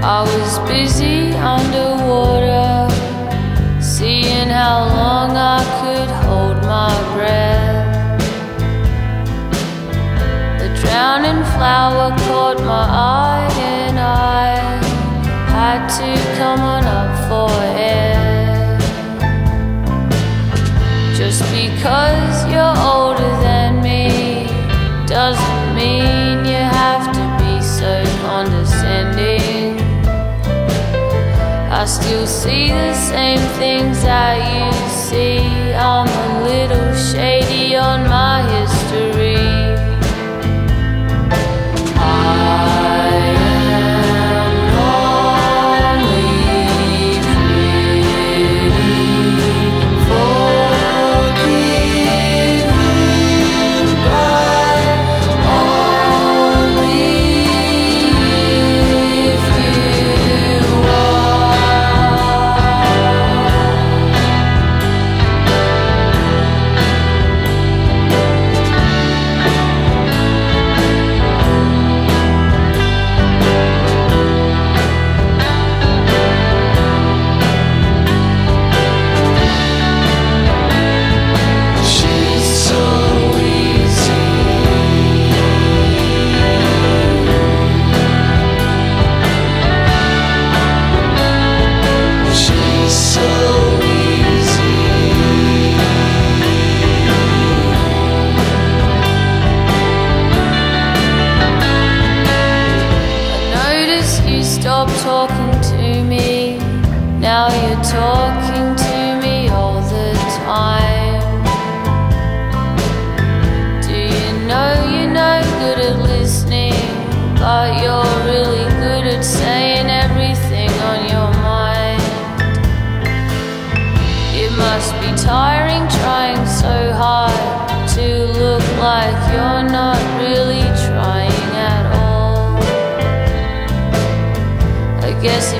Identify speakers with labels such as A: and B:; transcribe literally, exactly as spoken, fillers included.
A: I was busy underwater, seeing how long I could hold my breath. The drowning flower caught my eye, and I had to come on up for air. Just because you're older than me doesn't mean you have to be so condescending. I still see the same things that you see. I'm a little shady on my history. Stop talking to me, now you're talking to me all the time. Do you know you're no good at listening, but you're really good at saying everything on your mind? It must be tiring trying so hard to look like you're not really trying at all. I guess